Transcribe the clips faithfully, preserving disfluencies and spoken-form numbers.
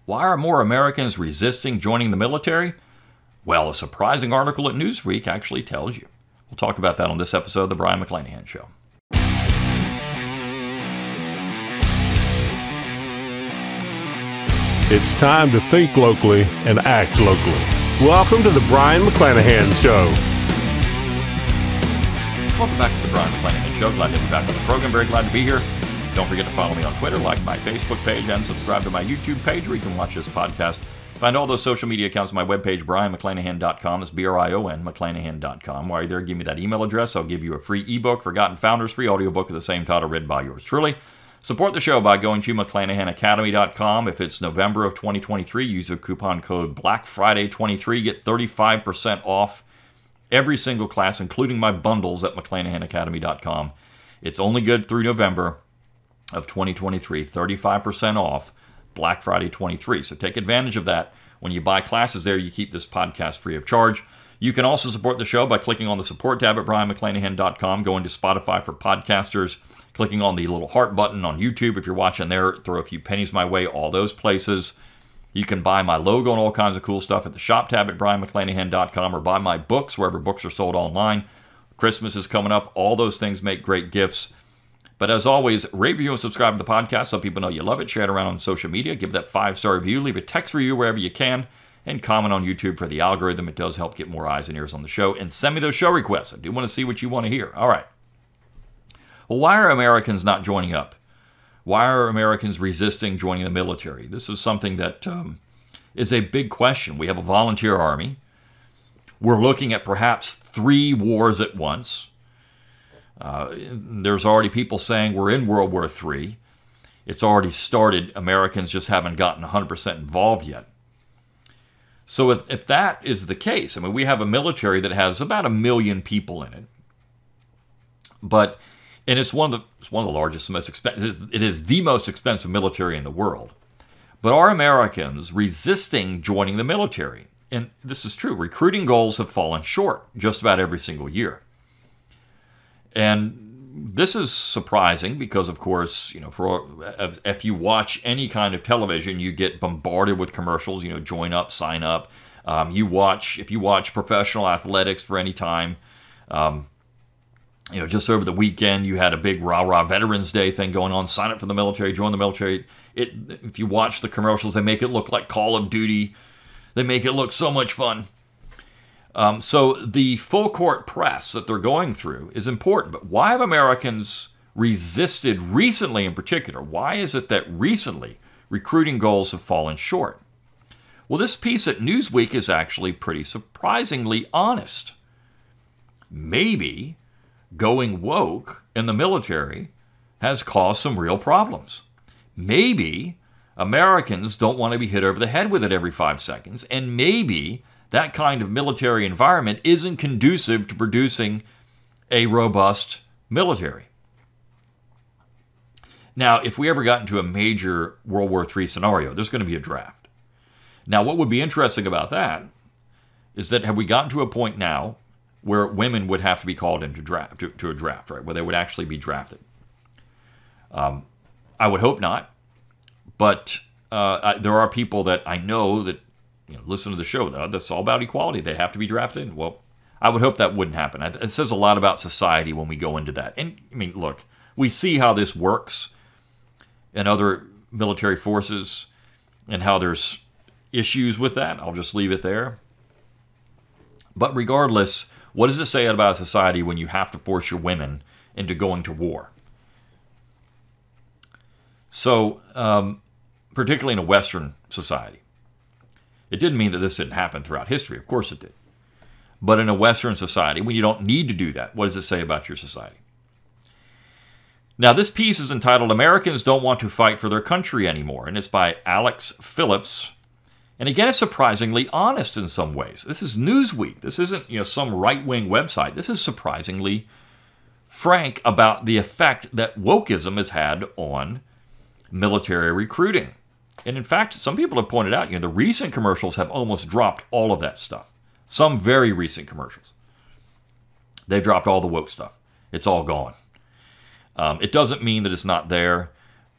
Why are more Americans resisting joining the military? Well, a surprising article at Newsweek actually tells you. We'll talk about that on this episode of the Brion McClanahan Show. It's time to think locally and act locally. Welcome to the Brion McClanahan Show. Welcome back to the Brion McClanahan Show. Glad to be back on the program. Very glad to be here. Don't forget to follow me on Twitter, like my Facebook page, and subscribe to my YouTube page where you can watch this podcast. Find all those social media accounts on my webpage, brion mcclanahan dot com. That's B R I O N, McClanahan dot com. While you're there, give me that email address. I'll give you a free ebook, Forgotten Founders, free audiobook of the same title, read by yours truly. Support the show by going to mcclanahan academy dot com. If it's November of twenty twenty-three, use the coupon code Black Friday twenty-three. Get thirty-five percent off every single class, including my bundles at mcclanahan academy dot com. It's only good through November of twenty twenty-three. thirty-five percent off Black Friday twenty-three. So take advantage of that. When you buy classes there, you keep this podcast free of charge. You can also support the show by clicking on the support tab at brion mcclanahan dot com, going to Spotify for podcasters, clicking on the little heart button on YouTube. If you're watching there, throw a few pennies my way, all those places. You can buy my logo and all kinds of cool stuff at the shop tab at brion mcclanahan dot com, or buy my books wherever books are sold online. Christmas is coming up. All those things make great gifts. But as always, rate, review, and subscribe to the podcast so people know you love it. Share it around on social media. Give that five-star review. Leave a text review wherever you can. And comment on YouTube for the algorithm. It does help get more eyes and ears on the show. And send me those show requests. I do want to see what you want to hear. All right. Well, why are Americans not joining up? Why are Americans resisting joining the military? This is something that um, is a big question. We have a volunteer army. We're looking at perhaps three wars at once. Uh, there's already people saying we're in World War Three. It's already started. Americans just haven't gotten one hundred percent involved yet. So if, if that is the case, I mean, we have a military that has about a million people in it. But, and it's one of the, it's one of the largest, most expensive, it is the most expensive military in the world. But are Americans resisting joining the military? And this is true. Recruiting goals have fallen short just about every single year. And this is surprising because, of course, you know, for if you watch any kind of television, you get bombarded with commercials. You know, join up, sign up. Um, you watch if you watch professional athletics for any time. Um, you know, just over the weekend, you had a big rah rah Veterans Day thing going on. Sign up for the military, join the military. It if you watch the commercials, they make it look like Call of Duty. They make it look so much fun. Um, so the full court press that they're going through is important. But why have Americans resisted recently in particular? Why is it that recently recruiting goals have fallen short? Well, this piece at Newsweek is actually pretty surprisingly honest. Maybe going woke in the military has caused some real problems. Maybe Americans don't want to be hit over the head with it every five seconds. And maybe that kind of military environment isn't conducive to producing a robust military. Now, if we ever got into a major World War Three scenario, there's going to be a draft. Now, what would be interesting about that is that have we gotten to a point now where women would have to be called into draft, to, to a draft, right, where they would actually be drafted? Um, I would hope not, but uh, I, there are people that I know that You know, listen to the show, though. That's all about equality. They have to be drafted. Well, I would hope that wouldn't happen. It says a lot about society when we go into that. And, I mean, look, we see how this works in other military forces and how there's issues with that. I'll just leave it there. But regardless, what does it say about society when you have to force your women into going to war? So, um, particularly in a Western society. It didn't mean that this didn't happen throughout history. Of course it did. But in a Western society, when you don't need to do that, what does it say about your society? Now, this piece is entitled, Americans Don't Want to Fight for Their Country Anymore, and it's by Alex Phillips. And again, it's surprisingly honest in some ways. This is Newsweek. This isn't, you know, some right-wing website. This is surprisingly frank about the effect that wokeism has had on military recruiting. And in fact, some people have pointed out, you know, the recent commercials have almost dropped all of that stuff. Some very recent commercials. They've dropped all the woke stuff. It's all gone. Um, it doesn't mean that it's not there.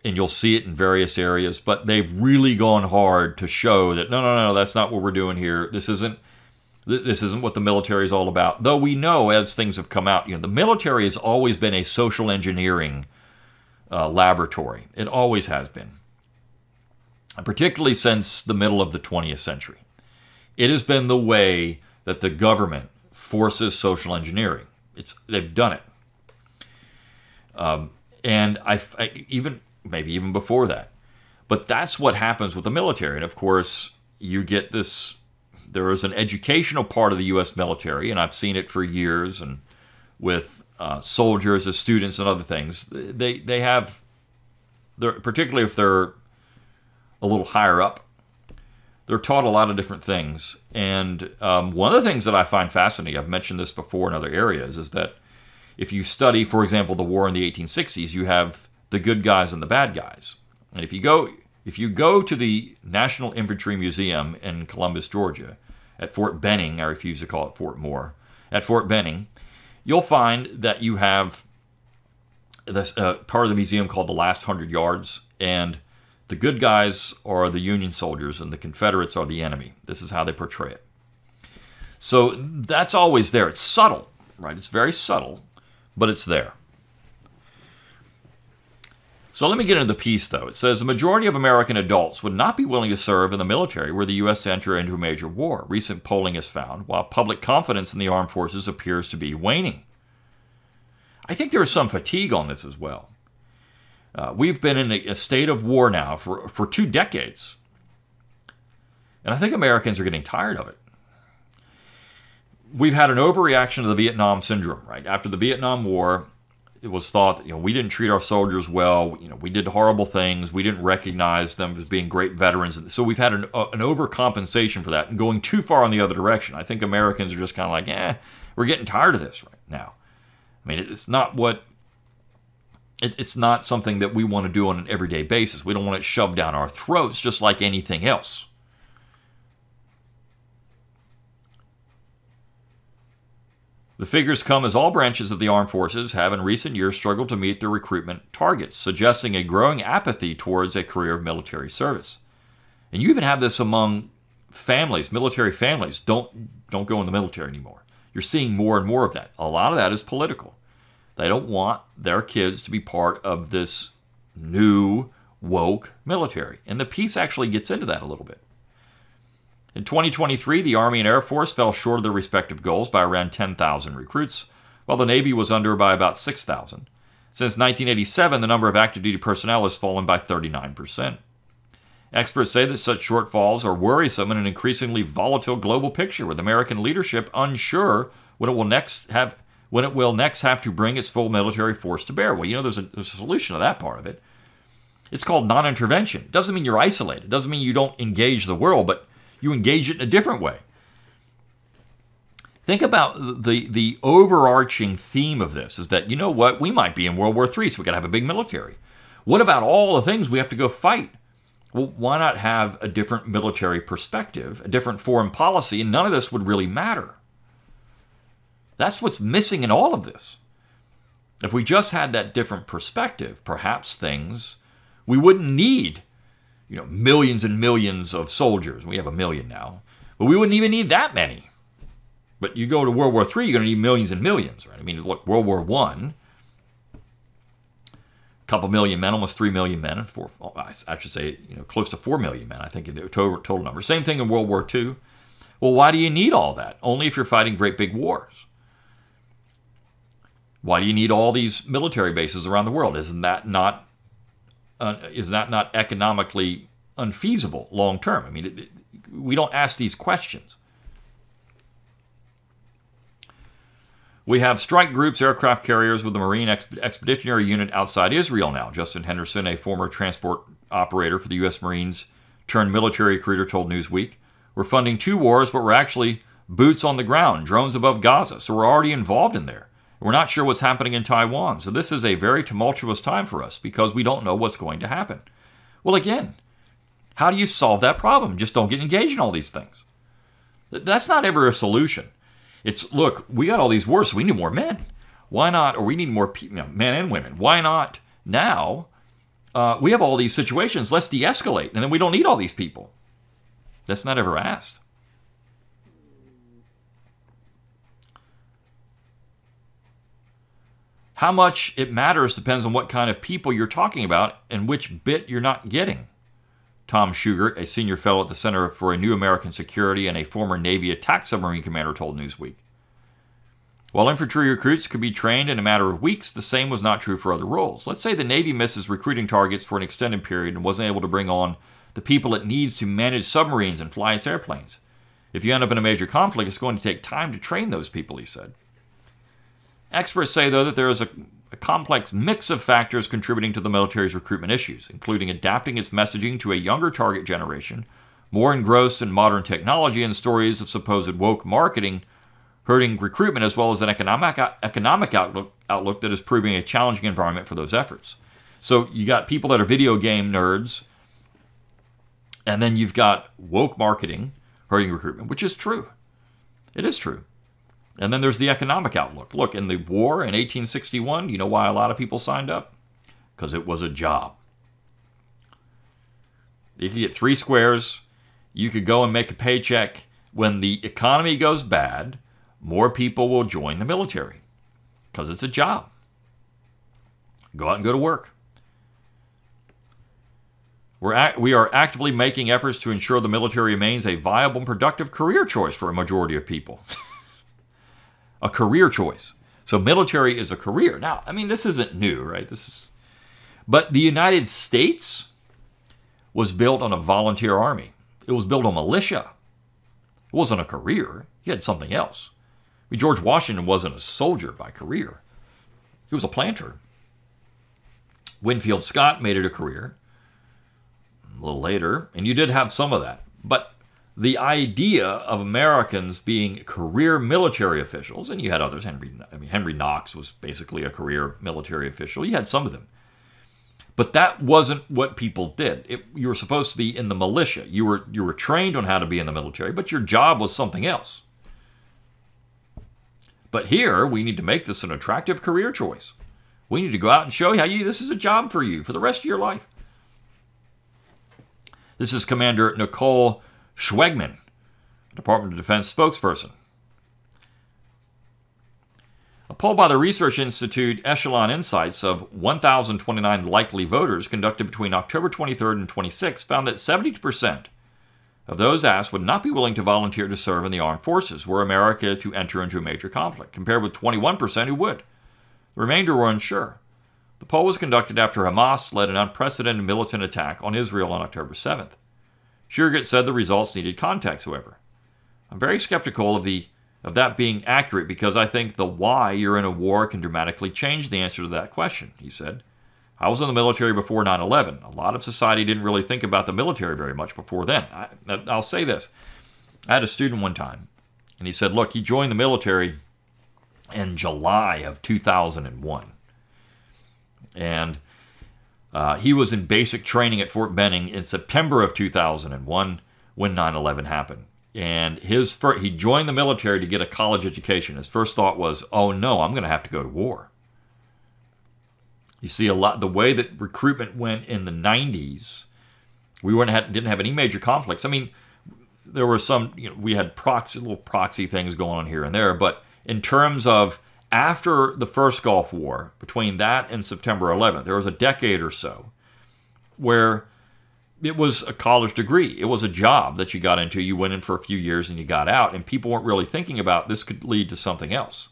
and you'll see it in various areas, but they've really gone hard to show that, no, no, no, that's not what we're doing here. This isn't this isn't what the military is all about. Though we know, as things have come out, you know, the military has always been a social engineering uh, laboratory. It always has been, particularly since the middle of the twentieth century. It has been the way that the government forces social engineering. It's they've done it, um, and I, I even maybe even before that. But that's what happens with the military, and of course you get this. There is an educational part of the U S military, and I've seen it for years, and with uh, soldiers as students and other things. They they have, they're, particularly if they're a little higher up, they're taught a lot of different things. And um, one of the things that I find fascinating, I've mentioned this before in other areas, is that if you study, for example, the war in the eighteen sixties, you have the good guys and the bad guys. And if you go if you go to the National Infantry Museum in Columbus, Georgia, at Fort Benning, I refuse to call it Fort Moore, at Fort Benning, you'll find that you have this uh, part of the museum called the Last Hundred Yards, and the good guys are the Union soldiers and the Confederates are the enemy. This is how they portray it. So that's always there. It's subtle, right? It's very subtle, but it's there. So let me get into the piece, though. It says, the majority of American adults would not be willing to serve in the military were the U S to enter into a major war. Recent polling has found, while public confidence in the armed forces appears to be waning. I think there is some fatigue on this as well. Uh, we've been in a, a state of war now for, for two decades. And I think Americans are getting tired of it. We've had an overreaction to the Vietnam syndrome, right? After the Vietnam War, it was thought that, you know, we didn't treat our soldiers well. You know, we did horrible things. We didn't recognize them as being great veterans. And so we've had an, uh, an overcompensation for that and going too far in the other direction. I think Americans are just kind of like, eh, we're getting tired of this right now. I mean, it's not what, it, it's not something that we want to do on an everyday basis. We don't want it shoved down our throats just like anything else. The figures come as all branches of the armed forces have in recent years struggled to meet their recruitment targets, suggesting a growing apathy towards a career of military service. And you even have this among families, military families. Don't, don't go in the military anymore. You're seeing more and more of that. A lot of that is political. They don't want their kids to be part of this new, woke military. And the piece actually gets into that a little bit. In twenty twenty-three, the Army and Air Force fell short of their respective goals by around ten thousand recruits, while the Navy was under by about six thousand. Since nineteen eighty-seven, the number of active duty personnel has fallen by thirty-nine percent. Experts say that such shortfalls are worrisome in an increasingly volatile global picture, with American leadership unsure when it will next have when it will next have to bring its full military force to bear. Well, you know, there's a, there's a solution to that part of it. It's called non-intervention. It doesn't mean you're isolated. It doesn't mean you don't engage the world, but you engage it in a different way. Think about the, the overarching theme of this is that, you know what, we might be in World War Three, so we've got to have a big military. What about all the things we have to go fight? Well, why not have a different military perspective, a different foreign policy, and none of this would really matter. That's what's missing in all of this. If we just had that different perspective, perhaps things, we wouldn't need you know, millions and millions of soldiers. We have a million now. But we wouldn't even need that many. But you go to World War Three, you're going to need millions and millions, right? I mean, look, World War One, a couple million men, almost three million men, and four, I should say, you know, close to four million men, I think, in the total, total number. Same thing in World War Two. Well, why do you need all that? Only if you're fighting great big wars. Why do you need all these military bases around the world? Isn't that not Uh, is that not economically unfeasible long term? I mean, it, it, we don't ask these questions. We have strike groups, aircraft carriers with the Marine Exp- Expeditionary Unit outside Israel now. Justin Henderson, a former transport operator for the U S Marines turned military recruiter, told Newsweek, we're funding two wars, but we're actually boots on the ground, drones above Gaza. So we're already involved in there. We're not sure what's happening in Taiwan. So this is a very tumultuous time for us because we don't know what's going to happen. Well, again, how do you solve that problem? Just don't get engaged in all these things. That's not ever a solution. It's, look, we got all these wars, so we need more men. Why not, or we need more you know, men and women. Why not now uh, we have all these situations. Let's de-escalate, and then we don't need all these people. That's not ever asked. How much it matters depends on what kind of people you're talking about and which bit you're not getting. Tom Schugert, a senior fellow at the Center for a New American Security and a former Navy attack submarine commander, told Newsweek. While infantry recruits could be trained in a matter of weeks, the same was not true for other roles. Let's say the Navy misses recruiting targets for an extended period and wasn't able to bring on the people it needs to manage submarines and fly its airplanes. If you end up in a major conflict, it's going to take time to train those people, he said. Experts say, though, that there is a, a complex mix of factors contributing to the military's recruitment issues, including adapting its messaging to a younger target generation, more engrossed in modern technology, and stories of supposed woke marketing hurting recruitment, as well as an economic economic outlook, outlook that is proving a challenging environment for those efforts. So you got people that are video game nerds, and then you've got woke marketing hurting recruitment, which is true. It is true. And then there's the economic outlook. Look, in the war in eighteen sixty-one, you know why a lot of people signed up? Because it was a job. You could get three squares. You could go and make a paycheck. When the economy goes bad, more people will join the military because it's a job. Go out and go to work. We're act- we are actively making efforts to ensure the military remains a viable and productive career choice for a majority of people. A career choice. So military is a career. Now, I mean, this isn't new, right? This is, but the United States was built on a volunteer army. It was built on militia. It wasn't a career. He had something else. I mean, George Washington wasn't a soldier by career. He was a planter. Winfield Scott made it a career a little later, and you did have some of that. But the idea of Americans being career military officials, and you had others, Henry, I mean, Henry Knox was basically a career military official. You had some of them. But that wasn't what people did. It, you were supposed to be in the militia. You were, you were trained on how to be in the military, but your job was something else. But here, we need to make this an attractive career choice. We need to go out and show how you this is a job for you for the rest of your life. This is Commander Nicole Schwegman, Department of Defense spokesperson. A poll by the Research Institute Echelon Insights of one thousand twenty-nine likely voters conducted between October twenty-third and twenty-sixth found that seventy percent of those asked would not be willing to volunteer to serve in the armed forces were America to enter into a major conflict, compared with twenty-one percent who would. The remainder were unsure. The poll was conducted after Hamas led an unprecedented militant attack on Israel on October seventh. Schugert said the results needed context, however. I'm very skeptical of the of that being accurate because I think the why you're in a war can dramatically change the answer to that question, he said. I was in the military before nine eleven. A lot of society didn't really think about the military very much before then. I, I'll say this. I had a student one time, and he said, look, he joined the military in July of two thousand one. And Uh, he was in basic training at Fort Benning in September of two thousand one when nine eleven happened. And his first, he joined the military to get a college education. His first thought was, oh no, I'm going to have to go to war. You see, a lot the way that recruitment went in the nineties, we weren't had, didn't have any major conflicts. I mean, there were some, you know, we had proxy, little proxy things going on here and there, but in terms of after the first Gulf War, between that and September eleventh, there was a decade or so where it was a college degree. It was a job that you got into. You went in for a few years and you got out, and people weren't really thinking about this could lead to something else.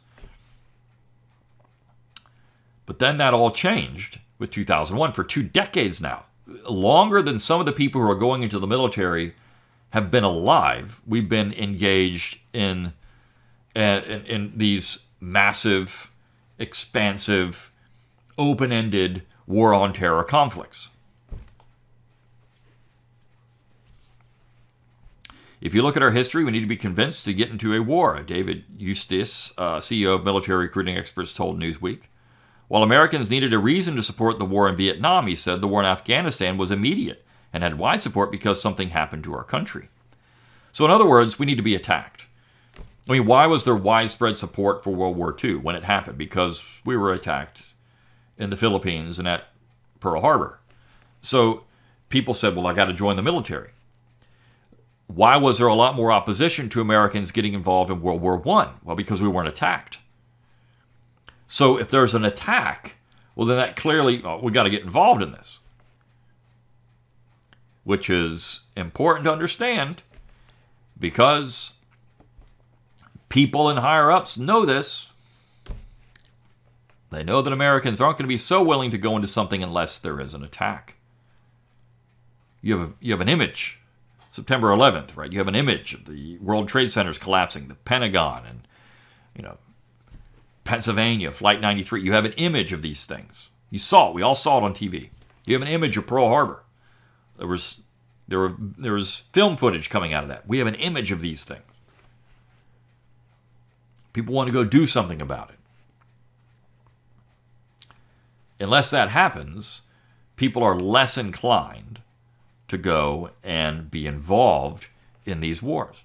But then that all changed with two thousand one for two decades now. Longer than some of the people who are going into the military have been alive. We've been engaged in, uh, in, in these massive, expansive, open-ended war on terror conflicts. If you look at our history, we need to be convinced to get into a war, David Eustace, uh, C E O of Military Recruiting Experts, told Newsweek. While Americans needed a reason to support the war in Vietnam, he said the war in Afghanistan was immediate and had wide support because something happened to our country. So in other words, we need to be attacked. I mean, why was there widespread support for World War Two when it happened? Because we were attacked in the Philippines and at Pearl Harbor. So people said, well, I got to join the military. Why was there a lot more opposition to Americans getting involved in World War One? Well, because we weren't attacked. So if there's an attack, well, then that clearly, oh, we got to get involved in this. Which is important to understand because people in higher-ups know this. They know that Americans aren't going to be so willing to go into something unless there is an attack. You have, a, you have an image. September eleventh, right? You have an image of the World Trade Centers collapsing, the Pentagon, and, you know, Pennsylvania, Flight ninety-three. You have an image of these things. You saw it. We all saw it on T V. You have an image of Pearl Harbor. There was, there were, there was film footage coming out of that. We have an image of these things. People want to go do something about it. Unless that happens, people are less inclined to go and be involved in these wars.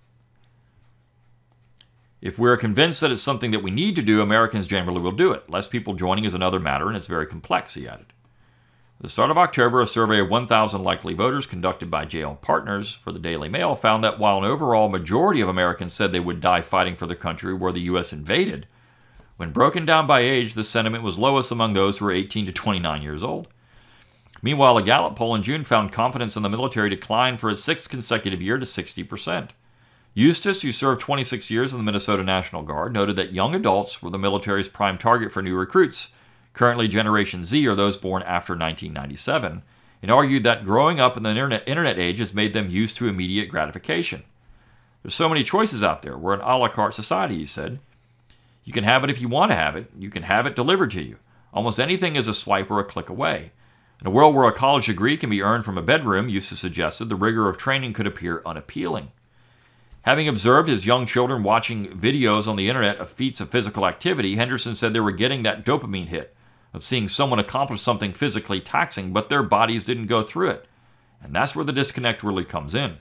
If we're convinced that it's something that we need to do, Americans generally will do it. Less people joining is another matter, and it's very complex, he added. At the start of October, a survey of one thousand likely voters conducted by J L Partners for the Daily Mail found that while an overall majority of Americans said they would die fighting for the country where the U S invaded, when broken down by age, the sentiment was lowest among those who were eighteen to twenty-nine years old. Meanwhile, a Gallup poll in June found confidence in the military decline for a sixth consecutive year to sixty percent. Eustace, who served twenty-six years in the Minnesota National Guard, noted that young adults were the military's prime target for new recruits, currently Generation Z or those born after nineteen ninety-seven, and argued that growing up in the internet, internet age has made them used to immediate gratification. There's so many choices out there. We're an a la carte society, he said. You can have it if you want to have it. You can have it delivered to you. Almost anything is a swipe or a click away. In a world where a college degree can be earned from a bedroom, Eustace suggested, the rigor of training could appear unappealing. Having observed his young children watching videos on the internet of feats of physical activity, Henderson said they were getting that dopamine hit of seeing someone accomplish something physically taxing, but their bodies didn't go through it. And that's where the disconnect really comes in.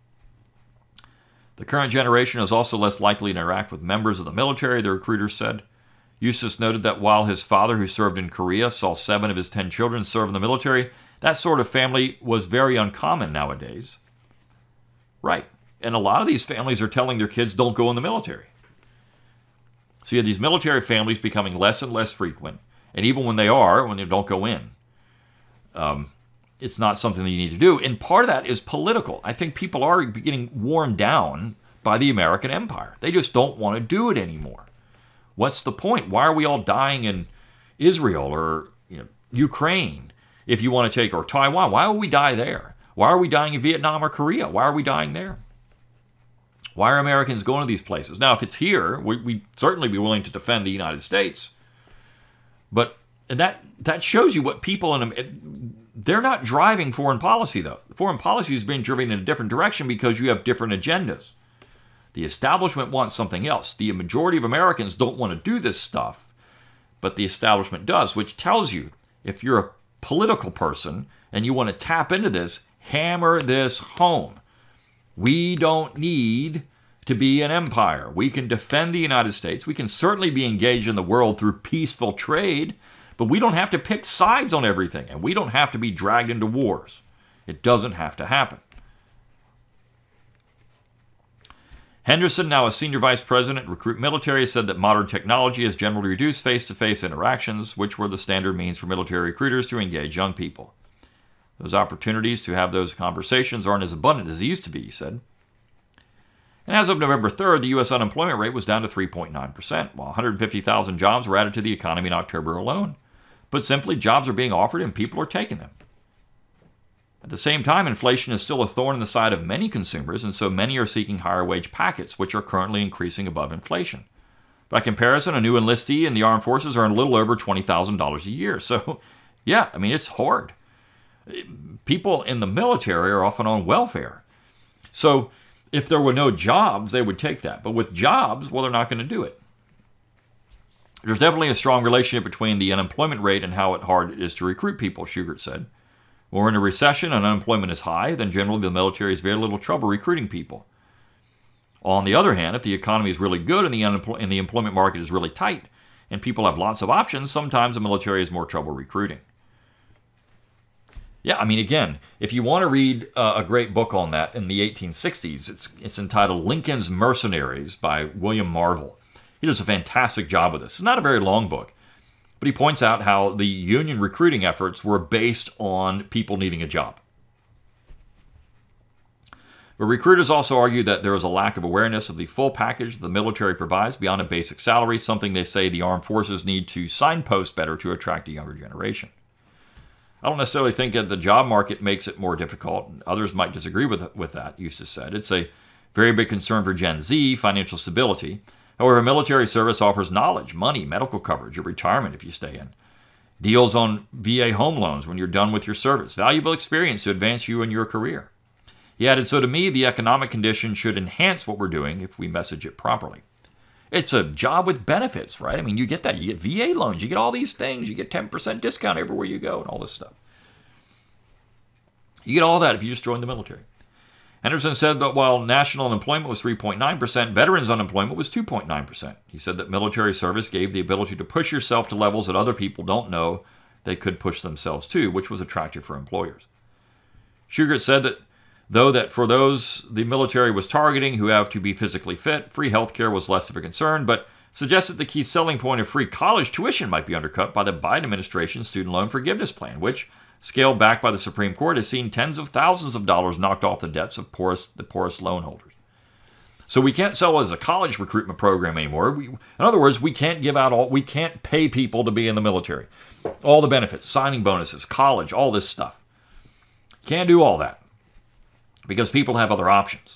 The current generation is also less likely to interact with members of the military, the recruiters said. Eustace noted that while his father, who served in Korea, saw seven of his ten children serve in the military, that sort of family was very uncommon nowadays. Right. And a lot of these families are telling their kids, don't go in the military. So you have these military families becoming less and less frequent. And even when they are, when they don't go in, um, it's not something that you need to do. And part of that is political. I think people are getting worn down by the American empire. They just don't want to do it anymore. What's the point? Why are we all dying in Israel or you know, Ukraine, if you want to take, or Taiwan? Why would we die there? Why are we dying in Vietnam or Korea? Why are we dying there? Why are Americans going to these places? Now, if it's here, we, we'd certainly be willing to defend the United States. But and that that shows you what people in them, they're not driving foreign policy, though. Foreign policy is being driven in a different direction because you have different agendas. The establishment wants something else. The majority of Americans don't want to do this stuff, but the establishment does, which tells you if you're a political person and you want to tap into this, hammer this home. We don't need to be an empire. We can defend the United States. We can certainly be engaged in the world through peaceful trade, but we don't have to pick sides on everything, and we don't have to be dragged into wars. It doesn't have to happen. Henderson, now a senior vice president, Recruit Military, said that modern technology has generally reduced face-to-face interactions, which were the standard means for military recruiters to engage young people. Those opportunities to have those conversations aren't as abundant as they used to be, he said. And as of November third, the U S unemployment rate was down to three point nine percent, while one hundred fifty thousand jobs were added to the economy in October alone. But simply, jobs are being offered and people are taking them. At the same time, inflation is still a thorn in the side of many consumers, and so many are seeking higher wage packets, which are currently increasing above inflation. By comparison, a new enlistee in the armed forces earns a little over twenty thousand dollars a year. So, yeah, I mean, it's hard. People in the military are often on welfare. So, if there were no jobs, they would take that. But with jobs, well, they're not going to do it. There's definitely a strong relationship between the unemployment rate and how hard it is to recruit people, Shugart said. When we're in a recession and unemployment is high, then generally the military has very little trouble recruiting people. On the other hand, if the economy is really good and the, unempl- and the employment market is really tight and people have lots of options, sometimes the military has more trouble recruiting. Yeah, I mean, again, if you want to read uh, a great book on that in the eighteen sixties, it's it's entitled Lincoln's Mercenaries by William Marvell. He does a fantastic job with this. It's not a very long book, but he points out how the Union recruiting efforts were based on people needing a job. But recruiters also argue that there is a lack of awareness of the full package the military provides beyond a basic salary, something they say the armed forces need to signpost better to attract a younger generation. I don't necessarily think that the job market makes it more difficult. Others might disagree with, with that, Eustace said. It's a very big concern for Gen Z, financial stability. However, military service offers knowledge, money, medical coverage, or retirement if you stay in. Deals on V A home loans when you're done with your service. Valuable experience to advance you in your career. He added, so to me, the economic condition should enhance what we're doing if we message it properly. It's a job with benefits, right? I mean, you get that. You get V A loans. You get all these things. You get ten percent discount everywhere you go and all this stuff. You get all that if you just join the military. Henderson said that while national unemployment was three point nine percent, veterans unemployment was two point nine percent. He said that military service gave the ability to push yourself to levels that other people don't know they could push themselves to, which was attractive for employers. Shugart said that though that for those the military was targeting who have to be physically fit, free health care was less of a concern, but suggested the key selling point of free college tuition might be undercut by the Biden administration's student loan forgiveness plan, which, scaled back by the Supreme Court, has seen tens of thousands of dollars knocked off the debts of poorest, the poorest loan holders. So we can't sell it as a college recruitment program anymore. We, in other words, we can't give out all, we can't pay people to be in the military. All the benefits, signing bonuses, college, all this stuff. Can't do all that because people have other options.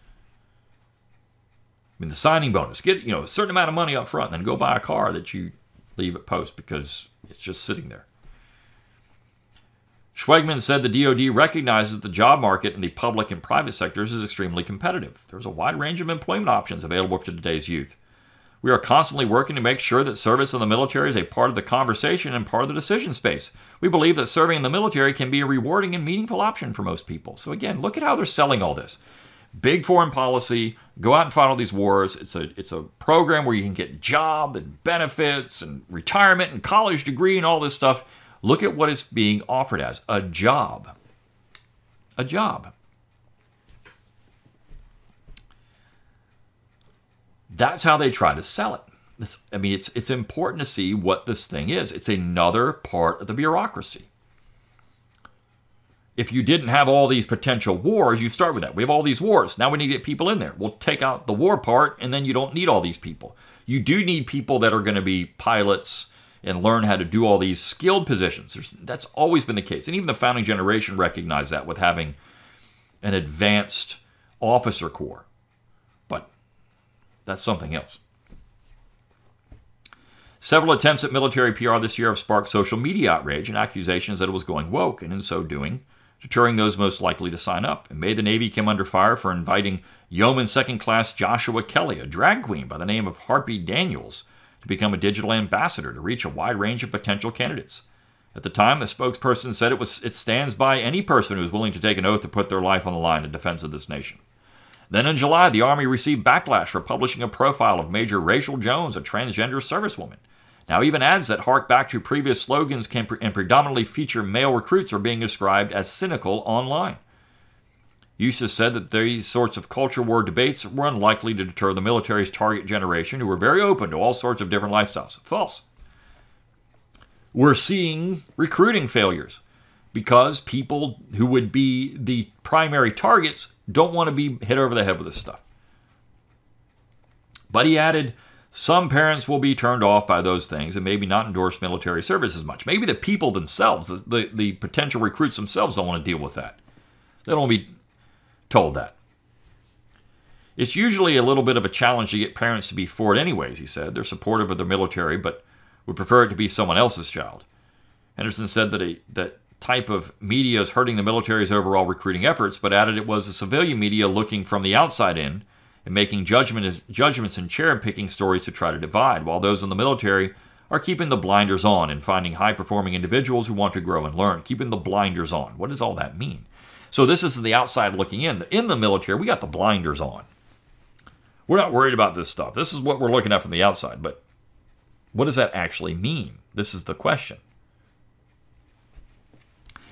I mean, the signing bonus, get you know a certain amount of money up front, and then go buy a car that you leave at post because it's just sitting there. Schwegman said the D O D recognizes that the job market in the public and private sectors is extremely competitive. There's a wide range of employment options available to today's youth. We are constantly working to make sure that service in the military is a part of the conversation and part of the decision space. We believe that serving in the military can be a rewarding and meaningful option for most people. So again, look at how they're selling all this. Big foreign policy, go out and fight all these wars. It's a, it's a program where you can get job and benefits and retirement and college degree and all this stuff. Look at what it's being offered as, a job. A job. That's how they try to sell it. It's, I mean, it's, it's important to see what this thing is. It's another part of the bureaucracy. If you didn't have all these potential wars, you start with that. We have all these wars. Now we need to get people in there. We'll take out the war part, and then you don't need all these people. You do need people that are going to be pilots and learn how to do all these skilled positions. There's, that's always been the case. And even the founding generation recognized that with having an advanced officer corps. But that's something else. Several attempts at military P R this year have sparked social media outrage and accusations that it was going woke, and in so doing, deterring those most likely to sign up. In May, the Navy came under fire for inviting Yeoman Second Class Joshua Kelly, a drag queen by the name of Harpy Daniels, to become a digital ambassador to reach a wide range of potential candidates. At the time, the spokesperson said it was it stands by any person who is willing to take an oath to put their life on the line in defense of this nation. Then in July, the Army received backlash for publishing a profile of Major Rachel Jones, a transgender servicewoman. Now even ads that hark back to previous slogans can pre- and predominantly feature male recruits are being described as cynical online. Eustace said that these sorts of culture war debates were unlikely to deter the military's target generation, who were very open to all sorts of different lifestyles. False. We're seeing recruiting failures because people who would be the primary targets don't want to be hit over the head with this stuff. But he added, some parents will be turned off by those things and maybe not endorse military service as much. Maybe the people themselves, the, the, the potential recruits themselves, don't want to deal with that. They don't want to be told that. It's usually a little bit of a challenge to get parents to be for it anyways, he said. They're supportive of the military, but would prefer it to be someone else's child. Henderson said that a, that type of media is hurting the military's overall recruiting efforts, but added it was the civilian media looking from the outside in and making judgment, judgments and cherry-picking stories to try to divide, while those in the military are keeping the blinders on and finding high-performing individuals who want to grow and learn. Keeping the blinders on. What does all that mean? So this is the outside looking in. In the military, we got the blinders on. We're not worried about this stuff. This is what we're looking at from the outside. But what does that actually mean? This is the question.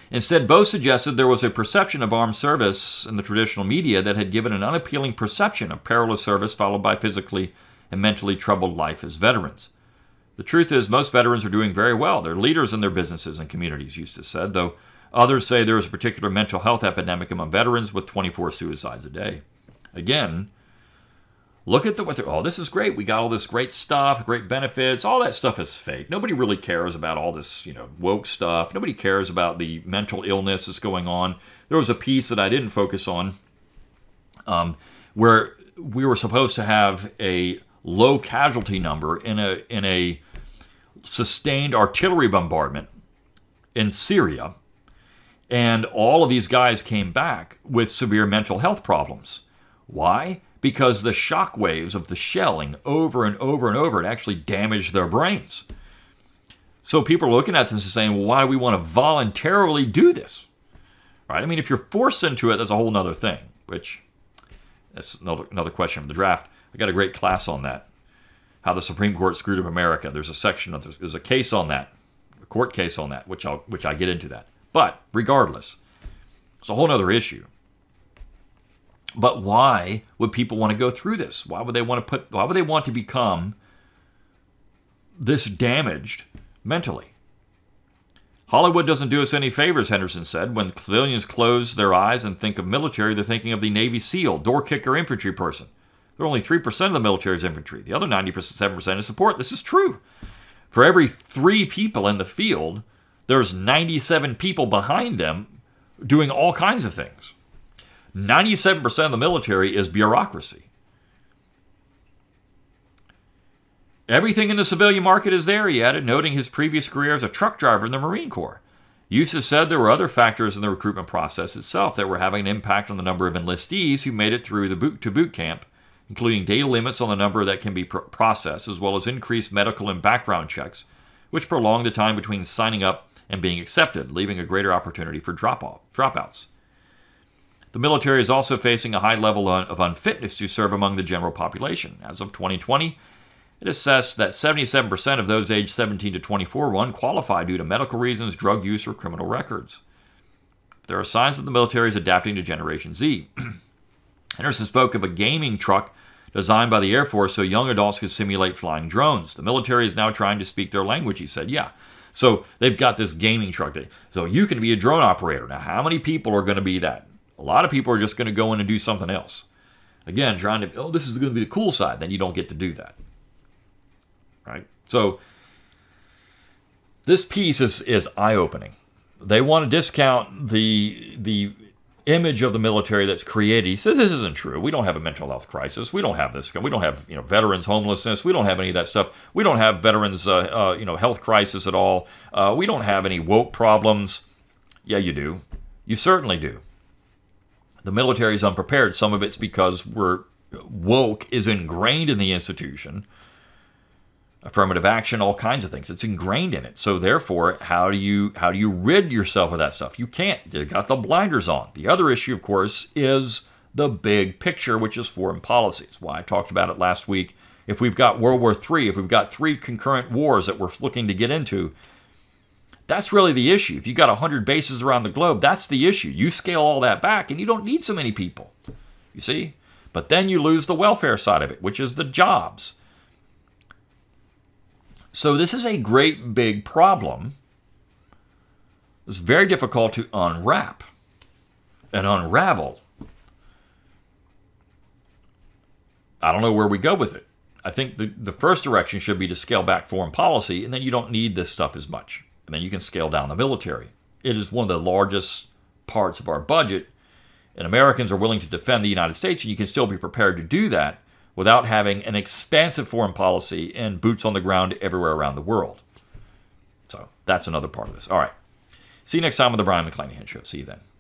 Instead, both suggested there was a perception of armed service in the traditional media that had given an unappealing perception of perilous service followed by physically and mentally troubled life as veterans. The truth is, most veterans are doing very well. They're leaders in their businesses and communities, Eustace said, though others say there is a particular mental health epidemic among veterans with twenty-four suicides a day. Again, look at the, what they're, oh, this is great. We got all this great stuff, great benefits. All that stuff is fake. Nobody really cares about all this, you know, woke stuff. Nobody cares about the mental illness that's going on. There was a piece that I didn't focus on um, where we were supposed to have a low casualty number in a in a sustained artillery bombardment in Syria, and all of these guys came back with severe mental health problems. Why? Because the shock waves of the shelling over and over and over, it actually damaged their brains. So people are looking at this and saying, well, why do we want to voluntarily do this? Right? I mean, if you're forced into it, that's a whole other thing, which that's another, another question for the draft. I got a great class on that, how the Supreme Court screwed up America. There's a section of this, there's a case on that, a court case on that, which I'll which I get into that. But regardless, it's a whole other issue. But why would people want to go through this? Why would they want to put? Why would they want to become this damaged mentally? Hollywood doesn't do us any favors, Henderson said. When civilians close their eyes and think of military, they're thinking of the Navy SEAL, door kicker infantry person. They're only three percent of the military's infantry. The other ninety-seven percent is support. This is true. For every three people in the field, there's ninety-seven people behind them doing all kinds of things. ninety-seven percent of the military is bureaucracy. Everything in the civilian market is there, he added, noting his previous career as a truck driver in the Marine Corps. Eustace said there were other factors in the recruitment process itself that were having an impact on the number of enlistees who made it through the boot to boot camp, including data limits on the number that can be pr- processed, as well as increased medical and background checks, which prolonged the time between signing up and being accepted, leaving a greater opportunity for drop-off, dropouts. The military is also facing a high level of unfitness to serve among the general population. As of twenty twenty, it assessed that seventy-seven percent of those aged seventeen to twenty-four were unqualified due to medical reasons, drug use, or criminal records. There are signs that the military is adapting to Generation Z. Henderson spoke of a gaming truck designed by the Air Force so young adults could simulate flying drones. The military is now trying to speak their language, he said. Yeah. So they've got this gaming truck. That, so you can be a drone operator. Now, how many people are going to be that? A lot of people are just going to go in and do something else. Again, trying to, oh, this is going to be the cool side. Then you don't get to do that. Right? So this piece is, is eye-opening. They want to discount the the image of the military that's created. He says this isn't true. We don't have a mental health crisis. We don't have this. We don't have you know veterans homelessness. We don't have any of that stuff. We don't have veterans uh, uh, you know health crisis at all. Uh, we don't have any woke problems. Yeah, you do. You certainly do. The military is unprepared. Some of it's because we're woke is ingrained in the institution. Affirmative action, all kinds of things. It's ingrained in it. So therefore, how do you how do you rid yourself of that stuff? You can't. You've got the blinders on. The other issue, of course, is the big picture, which is foreign policy. It's why I talked about it last week. If we've got World War Three, if we've got three concurrent wars that we're looking to get into, that's really the issue. If you've got one hundred bases around the globe, that's the issue. You scale all that back, and you don't need so many people. You see? But then you lose the welfare side of it, which is the jobs. So this is a great big problem. It's very difficult to unwrap and unravel. I don't know where we go with it. I think the, the first direction should be to scale back foreign policy, and then you don't need this stuff as much. And then you can scale down the military. It is one of the largest parts of our budget, and Americans are willing to defend the United States, and you can still be prepared to do that without having an expansive foreign policy and boots on the ground everywhere around the world. So that's another part of this. All right. See you next time on the Brion McClanahan Show. See you then.